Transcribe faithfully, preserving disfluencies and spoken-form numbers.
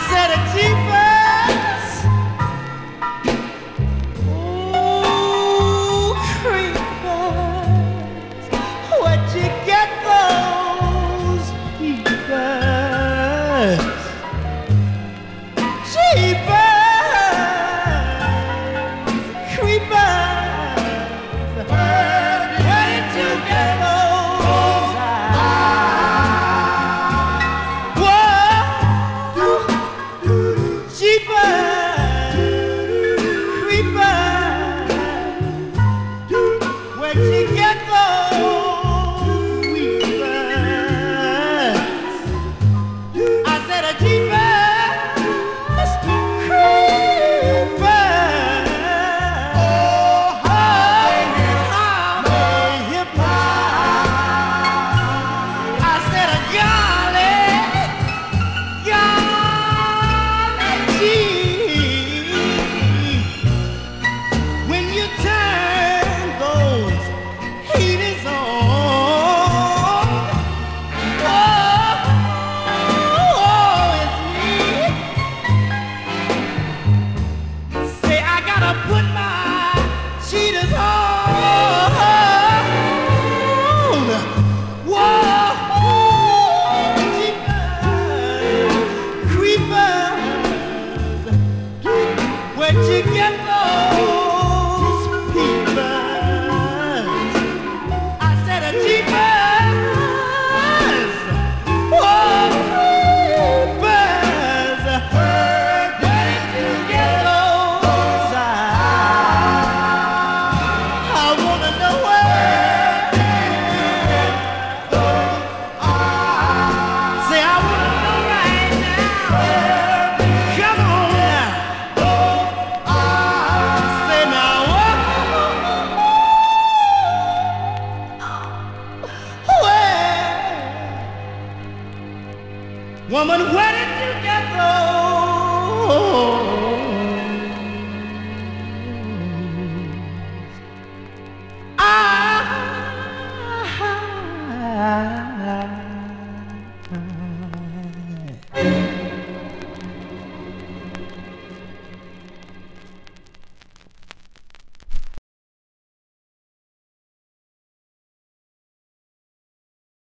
said a jeepers. Ooh, creepers, where'd you get those peepers? Jeepers, creepers, where did you get those eyes? Whoa, jeepers, creepers, where'd you get those weepers? I said a jeepers. Where'd you get those peepers? I said a jeepers. Whoa, peepers. Where did you get those eyes? I wanna know where those eyes. Say I wanna know right now. Come on now. Woman, where did you get those